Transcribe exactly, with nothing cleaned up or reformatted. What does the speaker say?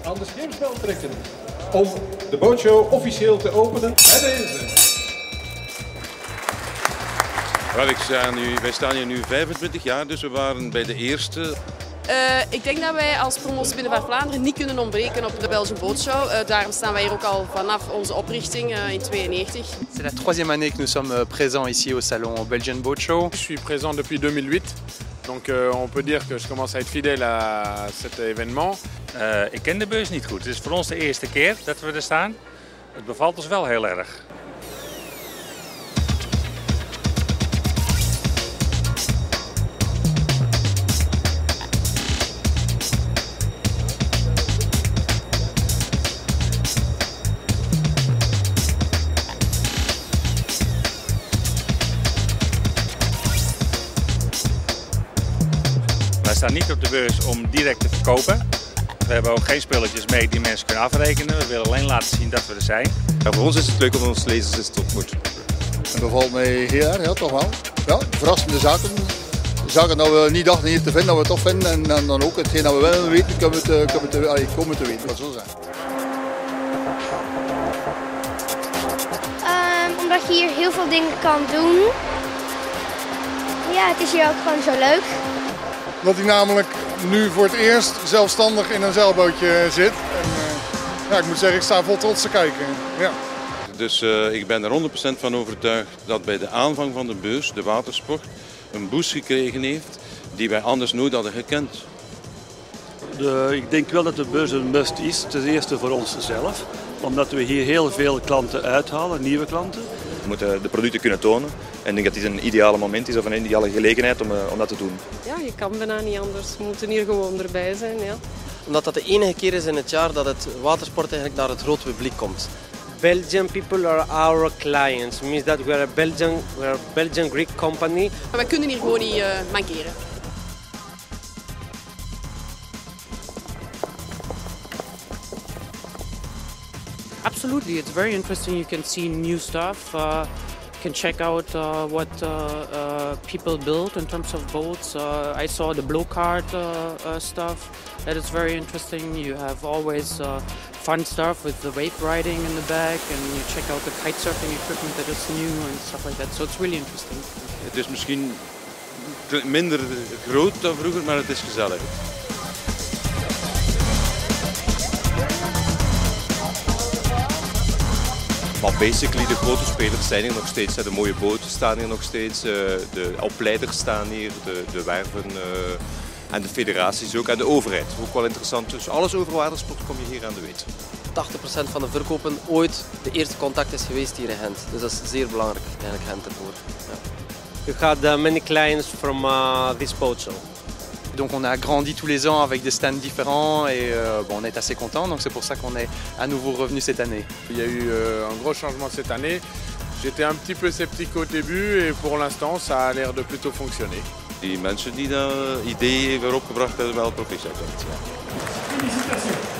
aan de schreeuwspel trekken om de bootshow officieel te openen. En deze. Wel, ik sta nu, wij staan hier nu vijfentwintig jaar, dus we waren bij de eerste. Uh, ik denk dat wij als promotie Binnenvaart Vlaanderen niet kunnen ontbreken op de Belgische Bootshow. Uh, daarom staan wij hier ook al vanaf onze oprichting uh, in negentien tweeënnegentig. C'est la troisième année que nous sommes présents ici au salon Belgian Boat Show. Je suis présent depuis deux mille huit, donc euh, on peut dire que je commence à être fidèle à cet événement. Uh, ik ken de beurs niet goed. Het is voor ons de eerste keer dat we er staan. Het bevalt ons wel heel erg. Wij staan niet op de beurs om direct te verkopen. We hebben ook geen spulletjes mee die mensen kunnen afrekenen. We willen alleen laten zien dat we er zijn. Ja, voor ons is het leuk om onze lezers eens te ontmoeten. Het bevalt mij heel erg, ja, toch wel. Ja, verrassende zaken. Zaken dat we niet dachten hier te vinden, dat we toch vinden. En, en dan ook hetgeen dat we wel weten, kunnen we te, kunnen we te, allee, komen te weten. Wat zo zijn. Um, omdat je hier heel veel dingen kan doen. Ja, het is hier ook gewoon zo leuk. Dat hij namelijk nu voor het eerst zelfstandig in een zeilbootje zit. En, uh, ja, ik moet zeggen, ik sta vol trots te kijken. Ja. Dus uh, ik ben er honderd procent van overtuigd dat bij de aanvang van de beurs de watersport een boost gekregen heeft die wij anders nooit hadden gekend. De, ik denk wel dat de beurs een must is, ten eerste voor onszelf, omdat we hier heel veel klanten uithalen, nieuwe klanten. We moeten de producten kunnen tonen en ik denk dat dit een ideale moment is of een ideale gelegenheid om, om dat te doen. Ja, je kan bijna niet anders. We moeten hier gewoon erbij zijn. Ja. Omdat dat de enige keer is in het jaar dat het watersport eigenlijk naar het grote publiek komt. Belgian people are our clients. It means that we are a Belgian, we are a Belgian Greek company. Maar wij kunnen hier gewoon niet uh, mankeren. Absolutely, it's very interesting. You can see new stuff. Uh, you can check out uh, what uh, uh, people build in terms of boats. Uh, I saw the blow cart uh, uh, stuff. That is very interesting. You have always uh, fun stuff with the wave riding in the back, and you check out the kite surfing equipment that is new and stuff like that. So it's really interesting. Het is misschien minder groot dan vroeger, maar het is gezellig. Maar basically de grote spelers zijn hier nog steeds. De mooie boten staan hier nog steeds. De opleiders staan hier, de, de werven en de federaties ook. En de overheid, ook wel interessant. Dus alles over watersport kom je hier aan de weet. tachtig procent van de verkopen ooit de eerste contact is geweest hier in Gent. Dus dat is zeer belangrijk, eigenlijk Gent ervoor. Ja. You had uh, many clients from uh, this boat show. Donc on a grandi tous les ans avec des stands différents et euh, bon, on est assez content, donc c'est pour ça qu'on est à nouveau revenu cette année. Il y a eu euh, un gros changement cette année. J'étais un petit peu sceptique au début et pour l'instant ça a l'air de plutôt fonctionner. Die mensen die dat idee hebben opgebracht hebben wel proficiat. Ja.